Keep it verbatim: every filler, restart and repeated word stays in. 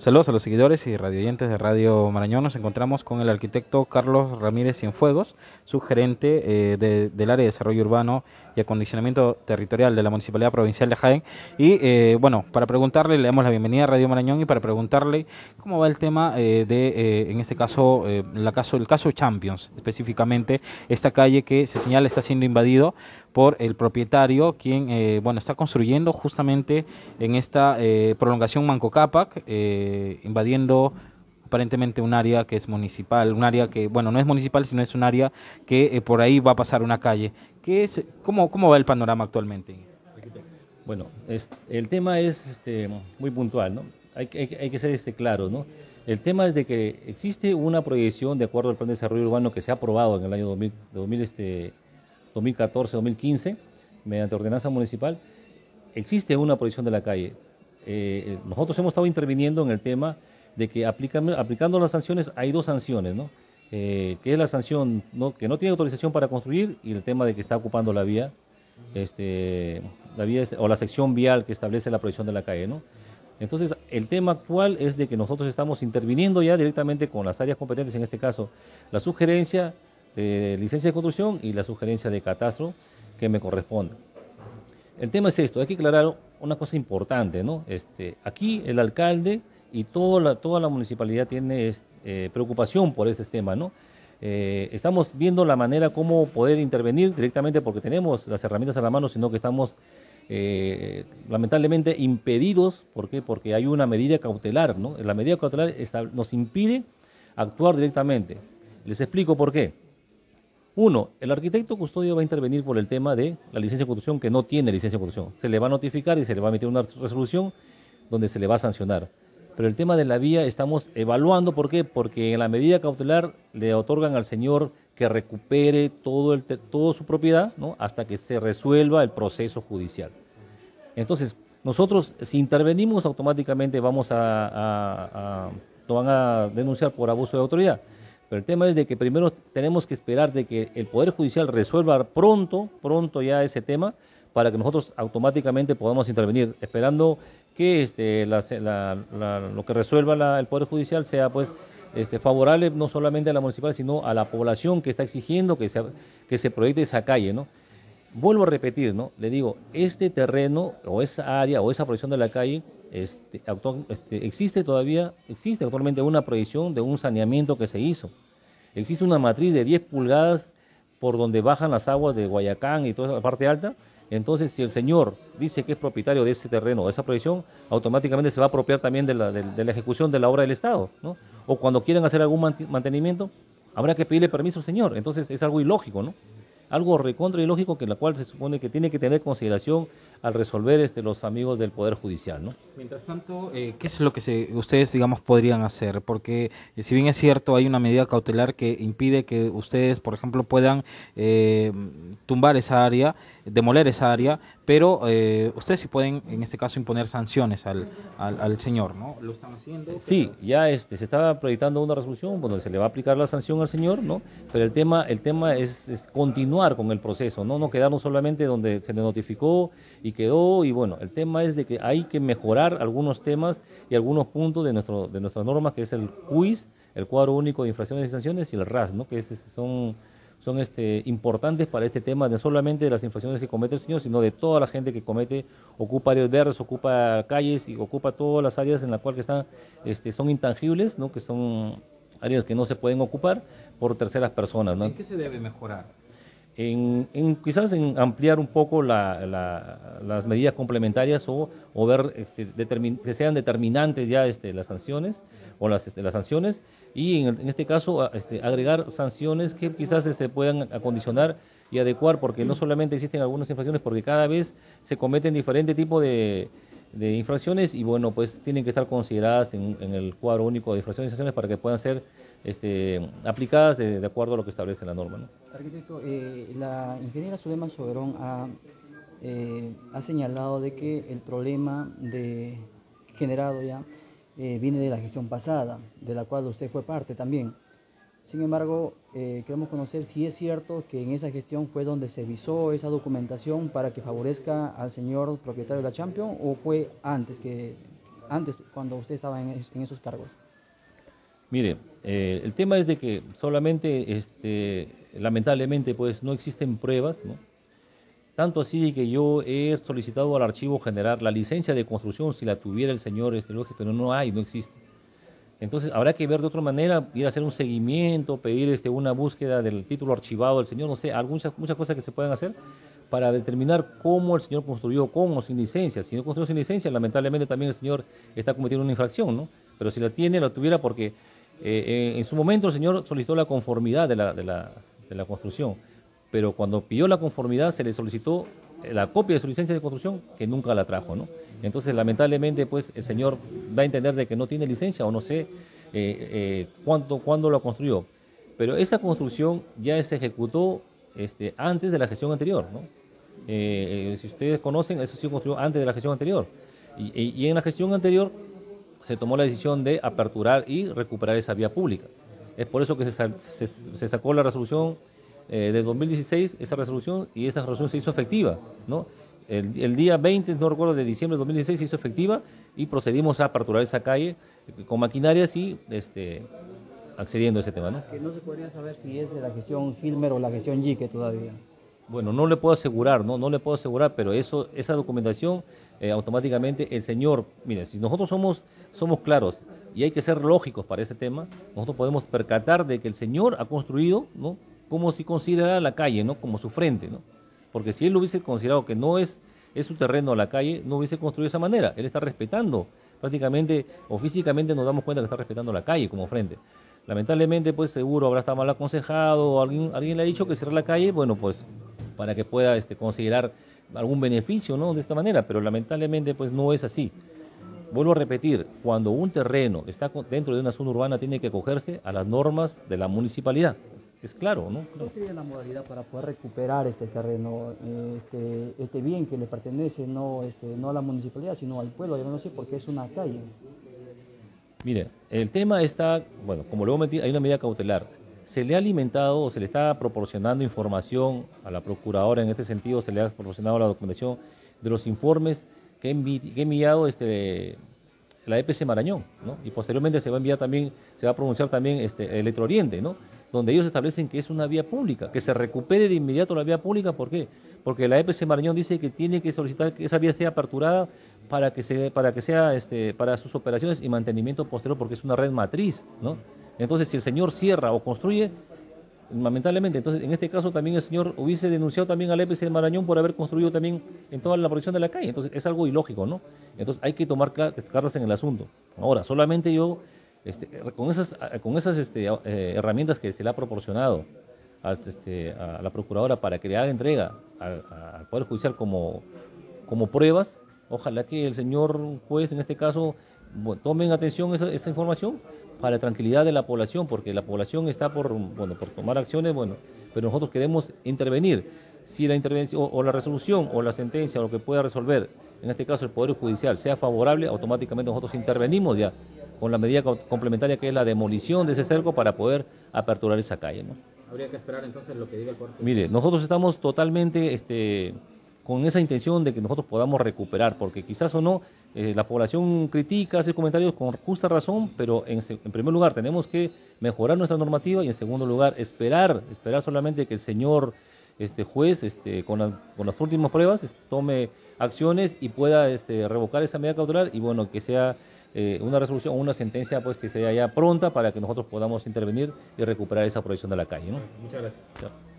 Saludos a los seguidores y radioyentes de Radio Marañón. Nos encontramos con el arquitecto Carlos Ramírez Cienfuegos, subgerente eh, de, del área de desarrollo urbano y acondicionamiento territorial de la Municipalidad Provincial de Jaén. Y eh, bueno, para preguntarle, le damos la bienvenida a Radio Marañón y para preguntarle cómo va el tema eh, de, eh, en este caso, eh, la caso, el caso Champions, específicamente esta calle que se señala está siendo invadido por el propietario, quien eh, bueno está construyendo justamente en esta eh, prolongación Manco Cápac, eh, invadiendo aparentemente un área que es municipal, un área que, bueno, no es municipal, sino es un área que eh, por ahí va a pasar una calle. ¿Qué es, cómo, cómo va el panorama actualmente? Bueno, es, el tema es este, muy puntual, ¿no? Hay, hay, hay que ser este, claro, ¿no? El tema es de que existe una proyección de acuerdo al Plan de Desarrollo Urbano que se ha aprobado en el año dos mil, dos mil, este, dos mil catorce dos mil quince, mediante ordenanza municipal. Existe una proyección de la calle. Eh, nosotros hemos estado interviniendo en el tema de que aplican, aplicando las sanciones, hay dos sanciones, ¿no? Eh, que es la sanción no, que no tiene autorización para construir y el tema de que está ocupando la vía, este, la vía o la sección vial que establece la proyección de la calle, ¿no? Entonces, el tema actual es de que nosotros estamos interviniendo ya directamente con las áreas competentes, en este caso, la sugerencia de licencia de construcción y la sugerencia de catastro que me corresponde. El tema es esto, hay que aclarar una cosa importante, ¿no? Este, aquí el alcalde y toda la, toda la municipalidad tiene eh, preocupación por ese tema, ¿no? Eh, estamos viendo la manera cómo poder intervenir directamente porque tenemos las herramientas a la mano, sino que estamos eh, lamentablemente impedidos. ¿Por qué? Porque hay una medida cautelar, ¿no? La medida cautelar está, nos impide actuar directamente. Les explico por qué. Uno, el arquitecto custodio va a intervenir por el tema de la licencia de construcción que no tiene licencia de construcción. Se le va a notificar y se le va a emitir una resolución donde se le va a sancionar. Pero el tema de la vía estamos evaluando, ¿por qué? Porque en la medida cautelar le otorgan al señor que recupere todo el, toda su propiedad, ¿no? Hasta que se resuelva el proceso judicial. Entonces, nosotros si intervenimos automáticamente vamos a, a, a, lo van a denunciar por abuso de autoridad. Pero el tema es de que primero tenemos que esperar de que el Poder Judicial resuelva pronto, pronto ya ese tema, para que nosotros automáticamente podamos intervenir, esperando que este, la, la, la, lo que resuelva la, el Poder Judicial sea pues este, favorable no solamente a la municipal, sino a la población que está exigiendo que se, que se proyecte esa calle, ¿no? Vuelvo a repetir, ¿no? Le digo, este terreno o esa área o esa proyección de la calle este, actual, este, existe todavía, existe actualmente una proyección de un saneamiento que se hizo. Existe una matriz de diez pulgadas por donde bajan las aguas de Guayacán y toda la parte alta. Entonces, si el señor dice que es propietario de ese terreno, de esa proyección, automáticamente se va a apropiar también de la, de, de la ejecución de la obra del Estado, ¿no? O cuando quieran hacer algún mantenimiento, habrá que pedirle permiso al señor. Entonces, es algo ilógico, ¿no? Algo recontra ilógico que la cual se supone que tiene que tener consideración al resolver este, los amigos del Poder Judicial, ¿no? Mientras tanto, eh, ¿qué es lo que se, ustedes, digamos, podrían hacer? Porque eh, si bien es cierto, hay una medida cautelar que impide que ustedes, por ejemplo, puedan eh, tumbar esa área, demoler esa área, pero eh, ustedes sí pueden, en este caso, imponer sanciones al, al, al señor, ¿no? ¿Lo están haciendo? Sí, ya este, se está proyectando una resolución donde se le va a aplicar la sanción al señor, ¿no? Pero el tema, el tema es, es continuar con el proceso, ¿no? No quedarnos solamente donde se le notificó y quedó, y bueno, el tema es de que hay que mejorar algunos temas y algunos puntos de, nuestro, de nuestras normas, que es el Q I S, el Cuadro Único de Infracciones y Sanciones, y el R A S, ¿no? Que es, son... son este, importantes para este tema, no solamente de las infracciones que comete el señor, sino de toda la gente que comete, ocupa áreas verdes, ocupa calles y ocupa todas las áreas en las cuales están, este, son intangibles, ¿no? Que son áreas que no se pueden ocupar por terceras personas, ¿no? ¿En qué se debe mejorar? En, en quizás en ampliar un poco la, la, las medidas complementarias o, o ver este, determin, que sean determinantes ya este, las sanciones o las, este, las sanciones y en, en este caso este, agregar sanciones que quizás se puedan acondicionar y adecuar, porque no solamente existen algunas infracciones, porque cada vez se cometen diferentes tipos de, de infracciones y bueno, pues tienen que estar consideradas en, en el cuadro único de infracciones y sanciones para que puedan ser este, aplicadas de, de acuerdo a lo que establece la norma, ¿no? Arquitecto, eh, la ingeniera Zulema Soberón ha, eh, ha señalado de que el problema de, generado ya eh, viene de la gestión pasada, de la cual usted fue parte también. Sin embargo, eh, queremos conocer si es cierto que en esa gestión fue donde se visó esa documentación para que favorezca al señor propietario de la Champions, o fue antes que antes, cuando usted estaba en, en esos cargos? Mire, eh, el tema es de que solamente, este, lamentablemente, pues no existen pruebas, ¿no? Tanto así que yo he solicitado al Archivo General la licencia de construcción, si la tuviera el señor este, López, pero no hay, no existe. Entonces habrá que ver de otra manera, ir a hacer un seguimiento, pedir este, una búsqueda del título archivado del señor, no sé, algunas, muchas cosas que se pueden hacer para determinar cómo el señor construyó con o sin licencia. Si no construyó sin licencia, lamentablemente también el señor está cometiendo una infracción, ¿no? Pero si la tiene, la tuviera porque eh, en su momento el señor solicitó la conformidad de la, de la, de la construcción, pero cuando pidió la conformidad se le solicitó la copia de su licencia de construcción, que nunca la trajo, ¿no? Entonces, lamentablemente, pues el señor va a entender de que no tiene licencia o no sé eh, eh, cuánto, cuándo lo construyó. Pero esa construcción ya se ejecutó este, antes de la gestión anterior, ¿no? Eh, eh, si ustedes conocen, eso sí construyó antes de la gestión anterior. Y, y, y en la gestión anterior se tomó la decisión de aperturar y recuperar esa vía pública. Es por eso que se, se, se sacó la resolución eh, de dos mil dieciséis, esa resolución, y esa resolución se hizo efectiva, ¿no? El, el día veinte, no recuerdo, de diciembre de dos mil dieciséis se hizo efectiva y procedimos a aperturar esa calle con maquinarias y este, accediendo a ese tema, ¿no? Que no se podría saber si es de la gestión Gilmer o la gestión Yique todavía. Bueno, no le puedo asegurar, no, no le puedo asegurar, pero eso, esa documentación eh, automáticamente el señor, mire, si nosotros somos, somos claros y hay que ser lógicos para ese tema, nosotros podemos percatar de que el señor ha construido, ¿no? Como si considerara la calle, ¿no? Como su frente, ¿no? Porque si él lo hubiese considerado que no es, es su terreno la calle, no hubiese construido de esa manera. Él está respetando, prácticamente o físicamente nos damos cuenta que está respetando la calle como frente. Lamentablemente, pues seguro habrá estado mal aconsejado, o alguien, alguien le ha dicho que cierre la calle, bueno, pues para que pueda este, considerar algún beneficio, ¿no? De esta manera, pero lamentablemente pues no es así. Vuelvo a repetir, cuando un terreno está dentro de una zona urbana tiene que acogerse a las normas de la municipalidad. Es claro, ¿no? ¿Cuál sería la modalidad para poder recuperar este terreno, este, este bien que le pertenece no, este, no a la municipalidad, sino al pueblo? Yo no sé porque es una calle. Mire, el tema está, bueno, como luego metí, hay una medida cautelar. Se le ha alimentado o se le está proporcionando información a la procuradora en este sentido, se le ha proporcionado la documentación de los informes que ha enviado este, la E P C Marañón, ¿no? Y posteriormente se va a enviar también, se va a pronunciar también este, Electro Oriente, ¿no? Donde ellos establecen que es una vía pública, que se recupere de inmediato la vía pública. ¿Por qué? Porque la E P C Marañón dice que tiene que solicitar que esa vía sea aperturada para que, se, para que sea este, para sus operaciones y mantenimiento posterior, porque es una red matriz, ¿no? Entonces, si el señor cierra o construye, lamentablemente, entonces en este caso también el señor hubiese denunciado también a la E P C Marañón por haber construido también en toda la proyección de la calle. Entonces, es algo ilógico, ¿no? Entonces, hay que tomar cartas en el asunto. Ahora, solamente yo... Este, con esas, con esas este, eh, herramientas que se le ha proporcionado a, este, a la Procuradora para que le haga entrega al Poder Judicial como, como pruebas, ojalá que el señor juez en este caso bueno, tomen atención esa, esa información para la tranquilidad de la población, porque la población está por, bueno, por tomar acciones, bueno, pero nosotros queremos intervenir. Si la intervención o, o la resolución o la sentencia o lo que pueda resolver, en este caso el Poder Judicial, sea favorable, automáticamente nosotros intervenimos ya con la medida complementaria que es la demolición de ese cerco para poder aperturar esa calle, ¿no? Habría que esperar entonces lo que diga el Poder Judicial. Mire, nosotros estamos totalmente este, con esa intención de que nosotros podamos recuperar, porque quizás o no, eh, la población critica, hace comentarios con justa razón, pero en, en primer lugar tenemos que mejorar nuestra normativa y en segundo lugar esperar, esperar solamente que el señor este, juez este, con, la, con las últimas pruebas este, tome acciones y pueda este, revocar esa medida cautelar y bueno, que sea eh, una resolución o una sentencia pues que sea ya pronta para que nosotros podamos intervenir y recuperar esa proyección de la calle, ¿no? Muchas gracias. Chao.